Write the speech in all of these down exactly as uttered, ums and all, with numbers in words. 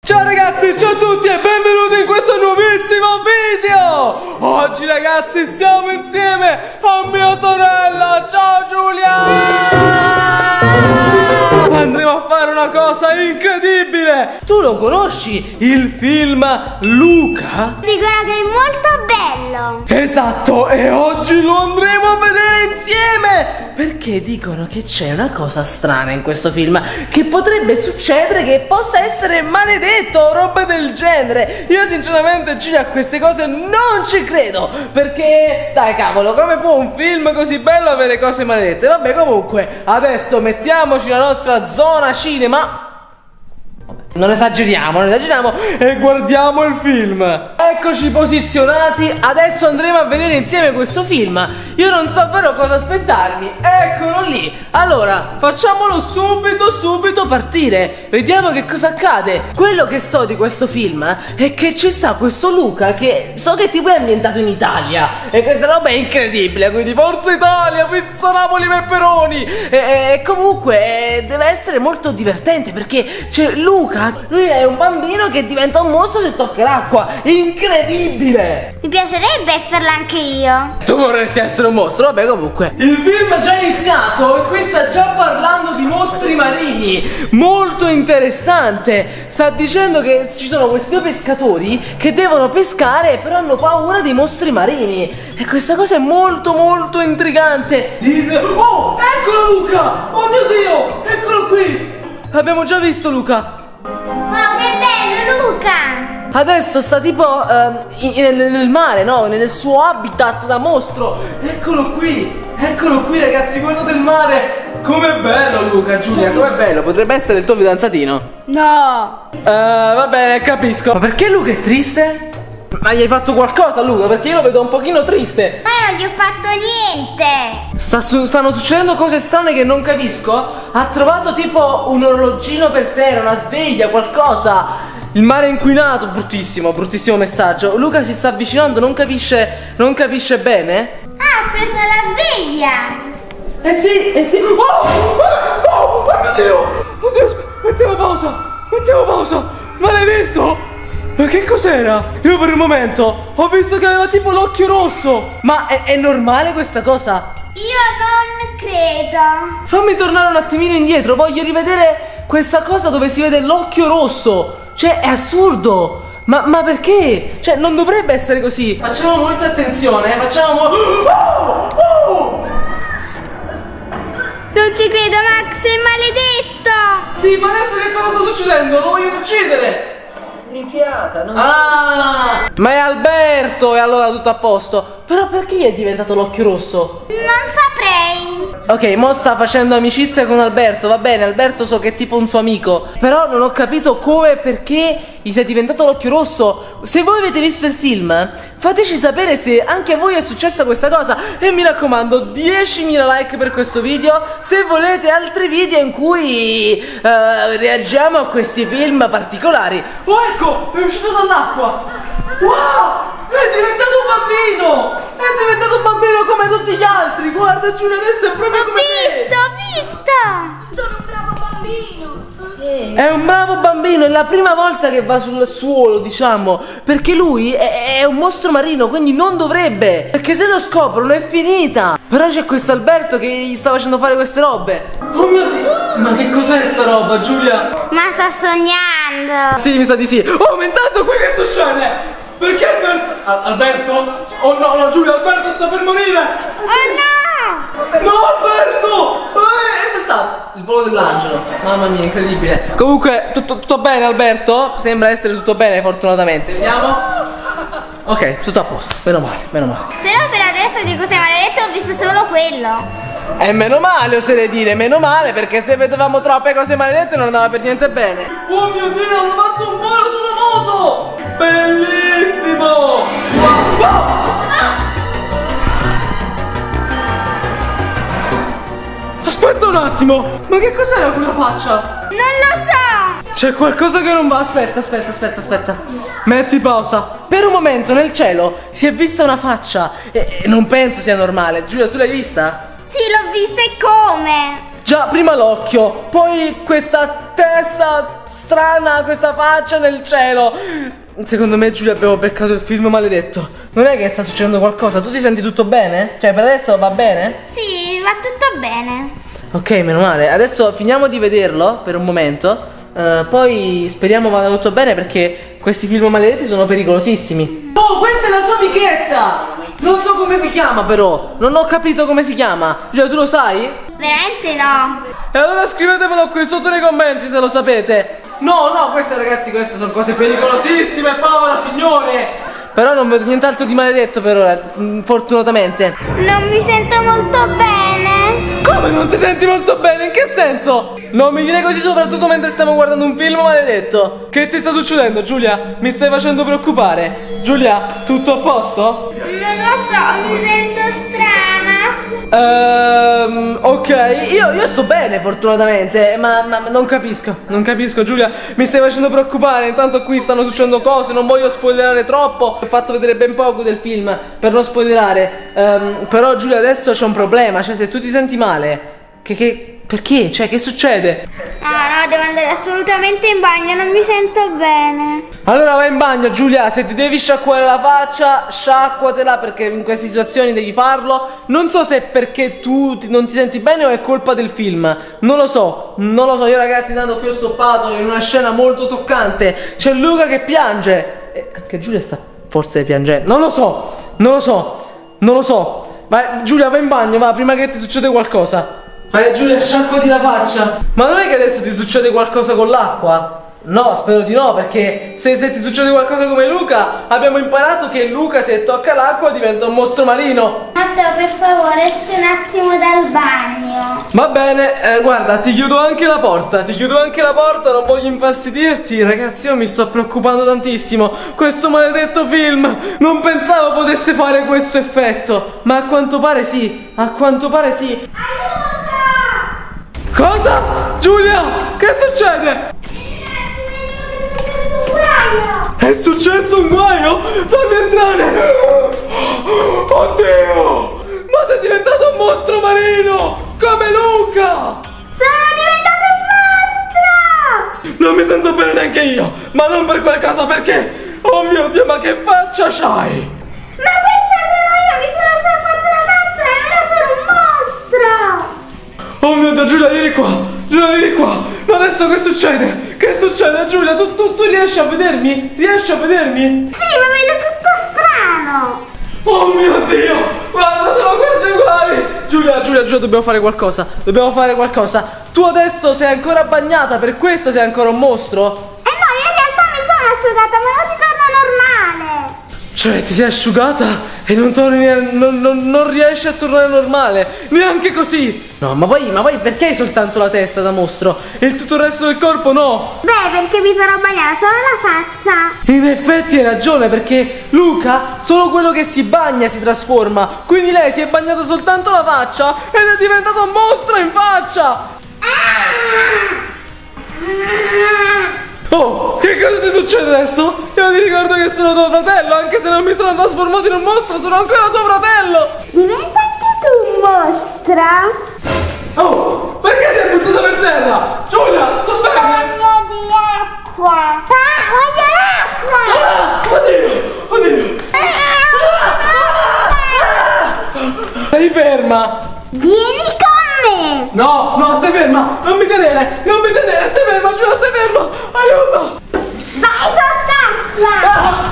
Ciao ragazzi, ciao a tutti e benvenuti in questo nuovissimo video. Oggi ragazzi siamo insieme a mia sorella. Ciao Giulia. Andremo a fare una cosa incredibile. Tu lo conosci il film Luca? Dicono che è molto bello. Esatto, e oggi lo andremo a vedere insieme. Perché dicono che c'è una cosa strana in questo film, che potrebbe succedere che possa essere maledetto o roba del genere. Io sinceramente Giulia a queste cose non ci credo, perché dai cavolo, come può un film così bello avere cose maledette? Vabbè, comunque adesso mettiamoci la nostra zona cinema. Non esageriamo, non esageriamo e guardiamo il film. Eccoci posizionati, adesso andremo a vedere insieme questo film. Io non so davvero cosa aspettarmi. Eccolo lì. Allora, facciamolo subito, subito partire. Vediamo che cosa accade. Quello che so di questo film è che ci sta questo Luca che so che tipo è ambientato in Italia. E questa roba è incredibile, quindi Forza Italia, pizza Napoli, pepperoni. E, e comunque deve essere molto divertente perché c'è Luca. Lui è un bambino che diventa un mostro se tocca l'acqua. Incredibile! Mi piacerebbe esserla anche io. Tu vorresti essere un mostro? Vabbè, comunque il film è già iniziato e qui sta già parlando di mostri marini. Molto interessante. Sta dicendo che ci sono questi due pescatori che devono pescare, però hanno paura dei mostri marini. E questa cosa è molto molto intrigante. Oh, eccolo Luca! Oh mio Dio, eccolo qui. Abbiamo già visto Luca. Wow, che bello Luca! Adesso sta tipo uh, in, in, nel mare, no? Nel suo habitat da mostro. Eccolo qui, eccolo qui ragazzi, quello del mare. Com'è bello Luca, Giulia, com'è bello. Potrebbe essere il tuo fidanzatino? No. uh, Va bene, capisco. Ma perché Luca è triste? Ma gli hai fatto qualcosa Luca? Perché io lo vedo un pochino triste. Ma io non gli ho fatto niente. Sta su stanno succedendo cose strane che non capisco. Ha trovato tipo un orologino per terra, una sveglia, qualcosa. Il mare è inquinato, bruttissimo, bruttissimo messaggio. Luca si sta avvicinando, non capisce, non capisce bene. Ah, ho preso la sveglia. Eh sì, eh sì. Oh, oh, oh, oh mio Dio. Oddio, mettiamo pausa, mettiamo pausa. Ma l'hai visto? Ma che cos'era? Io per un momento ho visto che aveva tipo l'occhio rosso. Ma è, è normale questa cosa? Io non credo. Fammi tornare un attimino indietro. Voglio rivedere questa cosa dove si vede l'occhio rosso. Cioè è assurdo. Ma, ma perché? Cioè non dovrebbe essere così. Facciamo molta attenzione. Facciamo mo oh, oh. Non ci credo Max, è maledetto. Sì, ma adesso che cosa sta succedendo? Lo vogliono uccidere. Rifiata, non Ah, ma è Alberto. E allora tutto a posto. Però perché gli è diventato l'occhio rosso? Non saprei. Ok, mo sta facendo amicizia con Alberto. Va bene, Alberto so che è tipo un suo amico. Però non ho capito come e perché gli sia diventato l'occhio rosso. Se voi avete visto il film, fateci sapere se anche a voi è successa questa cosa. E mi raccomando, diecimila like per questo video. Se volete altri video in cui uh, reagiamo a questi film particolari. Oh ecco, è uscito dall'acqua. Wow, è diventato un bambino. È diventato un bambino come tutti gli altri. Guarda Giulia, adesso è proprio Ho come visto, te. ho visto. Sono un bravo bambino. È un bravo bambino, è la prima volta che va sul suolo, diciamo. Perché lui è, è un mostro marino, quindi non dovrebbe. Perché se lo scoprono è finita. Però c'è questo Alberto che gli sta facendo fare queste robe. Oh mio Dio. Ma che cos'è sta roba, Giulia? Ma sta sognando. Sì, mi sa di sì. Oh, ma intanto qui che succede? Perché Alberto? Al Alberto? Oh no, no, Giulia, Alberto sta per morire. Oh no. No, Alberto! Eh, è saltato il volo dell'angelo. Mamma mia, incredibile. Comunque, tutto, tutto bene, Alberto? Sembra essere tutto bene, fortunatamente. Vediamo. Ok, tutto a posto. Meno male, meno male. Però per adesso di cose maledette ho visto solo quello. E meno male, oserei dire, meno male, perché se vedevamo troppe cose maledette non andava per niente bene. Oh mio Dio, hanno fatto un volo sulla moto! Bellissimo! Wow. Oh! Aspetta un attimo! Ma che cos'era quella faccia? Non lo so! C'è qualcosa che non va. Aspetta, aspetta, aspetta, aspetta. Metti pausa. Per un momento nel cielo si è vista una faccia e, e non penso sia normale. Giulia, tu l'hai vista? Sì, l'ho vista e come? Già, prima l'occhio, poi questa testa strana questa faccia nel cielo. Secondo me, Giulia, abbiamo beccato il film maledetto. Non è che sta succedendo qualcosa? Tu ti senti tutto bene? Cioè, per adesso va bene? Sì, va tutto bene. Ok, meno male. Adesso finiamo di vederlo per un momento. Uh, poi speriamo vada tutto bene, perché questi film maledetti sono pericolosissimi. Oh, questa è la sua amichetta! Non so come si chiama, però. Non ho capito come si chiama. Giulia, tu lo sai? Veramente no. E allora scrivetemelo qui sotto nei commenti se lo sapete. No, no, queste ragazzi, queste sono cose pericolosissime, povero signore. Però non vedo nient'altro di maledetto per ora, fortunatamente. Non mi sento molto bene. Come non ti senti molto bene? In che senso? Non mi dire così, soprattutto mentre stiamo guardando un film maledetto. Che ti sta succedendo, Giulia? Mi stai facendo preoccupare. Giulia, tutto a posto? Non lo so, mi sento strana. Ehm, ok, io, io sto bene fortunatamente, ma, ma non capisco, non capisco, Giulia, mi stai facendo preoccupare. Intanto qui stanno succedendo cose, non voglio spoilerare troppo. Ho fatto vedere ben poco del film per non spoilerare. Ehm, però Giulia, adesso c'è un problema, cioè se tu ti senti male, che, che perché? Cioè, che succede? No, no, devo andare assolutamente in bagno, non mi sento bene. Allora vai in bagno, Giulia, se ti devi sciacquare la faccia, sciacquatela, perché in queste situazioni devi farlo. Non so se è perché tu ti, non ti senti bene o è colpa del film. Non lo so, non lo so. Io ragazzi, intanto qui ho stoppato in una scena molto toccante. C'è Luca che piange. E anche Giulia sta forse piangendo. Non lo so, non lo so, non lo so. Vai, Giulia, vai in bagno, va, prima che ti succeda qualcosa. Vai Giulia, sciacquati la faccia. Ma non è che adesso ti succede qualcosa con l'acqua? No, spero di no, perché se, se ti succede qualcosa come Luca, abbiamo imparato che Luca, se tocca l'acqua, diventa un mostro marino. Matteo, per favore, esci un attimo dal bagno. Va bene, eh, guarda, ti chiudo anche la porta, ti chiudo anche la porta, non voglio infastidirti. Ragazzi, io mi sto preoccupando tantissimo. Questo maledetto film, non pensavo potesse fare questo effetto. Ma a quanto pare sì, a quanto pare sì. Cosa? Giulia, che succede? È successo un guaio? Fammi entrare! Oddio! Ma sei diventato un mostro marino! Come Luca! Sono diventato un mostro! Non mi sento bene neanche io! Ma non per quel caso, perché? Oh mio Dio, ma che faccia c'hai? Ma questa sono io! Mi sono sciacquato la faccia e ora sono un mostro! Oh mio Dio, Giulia, vieni qua! Giulia, vieni qua! Ma adesso che succede? Che succede, Giulia? Tu, tu, tu riesci a vedermi? Riesci a vedermi? Sì, ma vedo tutto strano! Oh mio Dio! Guarda, sono quasi uguali! Giulia, Giulia, Giulia, dobbiamo fare qualcosa. Dobbiamo fare qualcosa. Tu adesso sei ancora bagnata, per questo sei ancora un mostro? Eh no, io in realtà mi sono asciugata, ma non ti torna normale! Cioè, ti sei asciugata e non torni, non, non, non riesci a tornare normale, neanche così. No, ma poi, ma poi perché hai soltanto la testa da mostro e tutto il resto del corpo no? Beh, perché mi sono bagnata solo la faccia. In effetti hai ragione, perché Luca, solo quello che si bagna si trasforma. Quindi lei si è bagnata soltanto la faccia ed è diventato un mostro in faccia. Oh, che cosa ti succede adesso? Io ti ricordo che sono tuo fratello, anche se non mi sono trasformato in un mostro, sono ancora tuo fratello. Diventa anche tu un mostro? Oh, perché sei buttata per terra? Giulia, sto bene? Voglio di acqua. Ah, voglio l'acqua. Ah, oddio, oddio. Stai ferma. Vieni con me. No, no, stai ferma. Non mi tenere, non mi tenere, stai ferma, Giulia, stai ferma. Aiuto. Vai sott'acqua. Ah.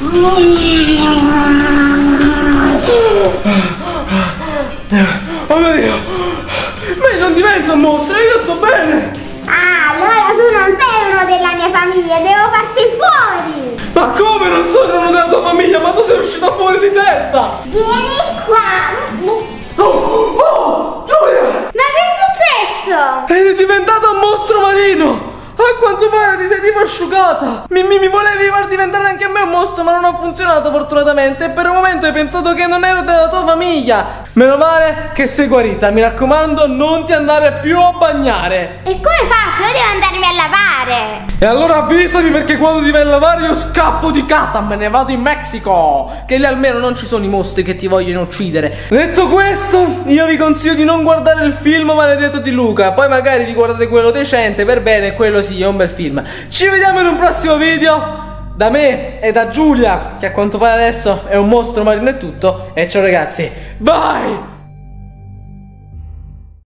Oh mio Dio. Ma io non divento un mostro, io sto bene. Ah, allora tu non sei uno della mia famiglia, devo farti fuori. Ma come non sono uno della tua famiglia? Ma tu sei uscita fuori di testa. Vieni qua. Oh, oh, Giulia. Ma che è successo? Ed è diventato un mostro marino. A quanto pare ti sei tipo asciugata. Mi, mi, mi volevi far diventare anche a me un mostro, ma non ha funzionato fortunatamente. E per un momento hai pensato che non ero della tua famiglia. Meno male che sei guarita. Mi raccomando, non ti andare più a bagnare. E come faccio? Io devo andarmi a lavare. E allora avvisami, perché quando ti vai a lavare io scappo di casa, me ne vado in Messico, che lì almeno non ci sono i mostri che ti vogliono uccidere. Detto questo, io vi consiglio di non guardare il film Maledetto di Luca. Poi magari vi guardate quello decente, per bene, quello sì, è un bel film. Ci vediamo in un prossimo video. Da me e da Giulia, che a quanto pare adesso è un mostro marino e tutto. E ciao ragazzi, bye!